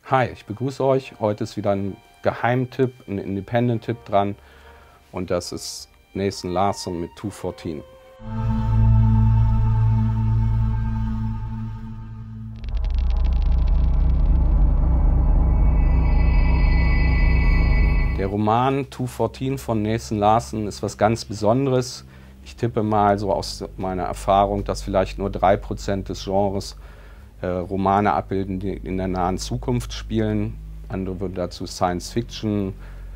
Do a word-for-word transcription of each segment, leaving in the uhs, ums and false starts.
Hi, ich begrüße euch. Heute ist wieder ein Geheimtipp, ein Independent-Tipp dran. Und das ist Nathan Larson mit two fourteen. Der Roman two fourteen von Nathan Larson ist was ganz Besonderes. Ich tippe mal so aus meiner Erfahrung, dass vielleicht nur drei Prozent des Genres äh, Romane abbilden, die in der nahen Zukunft spielen. Andere würden dazu Science Fiction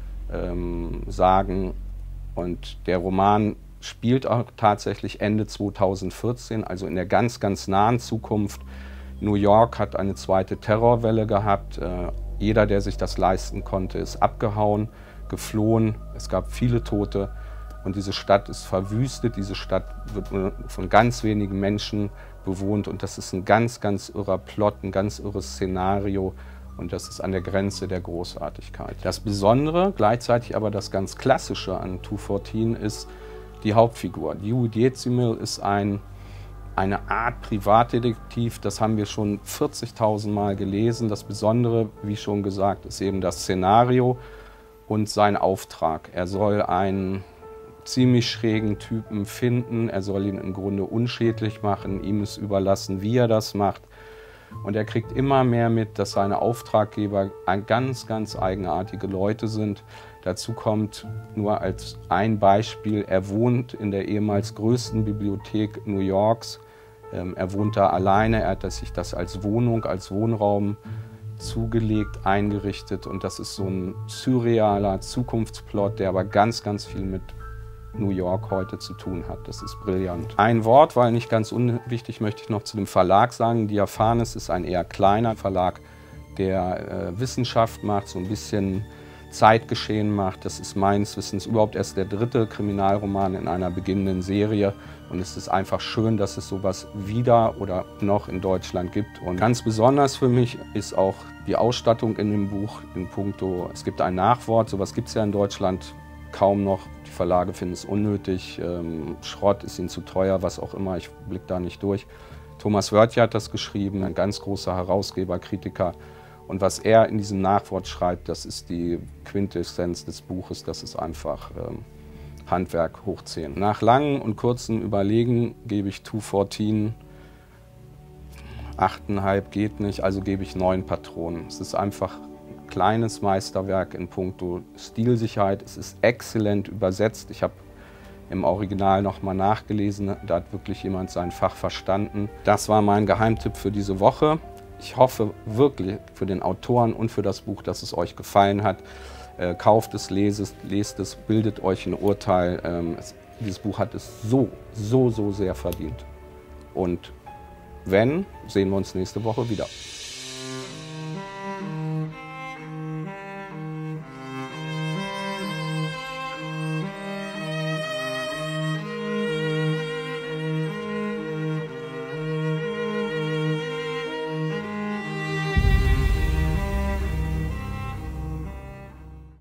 ähm, sagen. Und der Roman spielt auch tatsächlich Ende zweitausendvierzehn, also in der ganz, ganz nahen Zukunft. New York hat eine zweite Terrorwelle gehabt. Äh, jeder, der sich das leisten konnte, ist abgehauen, geflohen. Es gab viele Tote. Und diese Stadt ist verwüstet, diese Stadt wird nur von ganz wenigen Menschen bewohnt und das ist ein ganz, ganz irrer Plot, ein ganz irres Szenario und das ist an der Grenze der Großartigkeit. Das Besondere, gleichzeitig aber das ganz Klassische an two fourteen ist die Hauptfigur. Dewey Dezimal ist ein, eine Art Privatdetektiv, das haben wir schon vierzigtausend Mal gelesen. Das Besondere, wie schon gesagt, ist eben das Szenario und sein Auftrag. Er soll einen ziemlich schrägen Typen finden. Er soll ihn im Grunde unschädlich machen. Ihm ist überlassen, wie er das macht. Und er kriegt immer mehr mit, dass seine Auftraggeber ein ganz, ganz eigenartige Leute sind. Dazu kommt nur als ein Beispiel, er wohnt in der ehemals größten Bibliothek New Yorks. Ähm, er wohnt da alleine, er hat sich das als Wohnung, als Wohnraum zugelegt, eingerichtet. Und das ist so ein surrealer Zukunftsplot, der aber ganz, ganz viel mit New York heute zu tun hat. Das ist brillant. Ein Wort, weil nicht ganz unwichtig, möchte ich noch zu dem Verlag sagen. Diaphanes ist ein eher kleiner Verlag, der äh, Wissenschaft macht, so ein bisschen Zeitgeschehen macht. Das ist meines Wissens überhaupt erst der dritte Kriminalroman in einer beginnenden Serie. Und es ist einfach schön, dass es sowas wieder oder noch in Deutschland gibt. Und ganz besonders für mich ist auch die Ausstattung in dem Buch in puncto, es gibt ein Nachwort, sowas gibt es ja in Deutschland kaum noch. Die Verlage finden es unnötig, ähm, Schrott ist ihnen zu teuer, was auch immer, ich blicke da nicht durch. Thomas Wörtje hat das geschrieben, ein ganz großer Herausgeber, Kritiker. Und was er in diesem Nachwort schreibt, das ist die Quintessenz des Buches, das ist einfach ähm, Handwerk hoch zehn. Nach langen und kurzen Überlegen gebe ich two fourteen, acht Komma fünf geht nicht, also gebe ich neun Patronen. Es ist einfach kleines Meisterwerk in puncto Stilsicherheit. Es ist exzellent übersetzt. Ich habe im Original nochmal nachgelesen. Da hat wirklich jemand sein Fach verstanden. Das war mein Geheimtipp für diese Woche. Ich hoffe wirklich für den Autoren und für das Buch, dass es euch gefallen hat. Äh, kauft es, lest es, lest es, bildet euch ein Urteil. Ähm, es, dieses Buch hat es so, so, so sehr verdient. Und wenn, sehen wir uns nächste Woche wieder.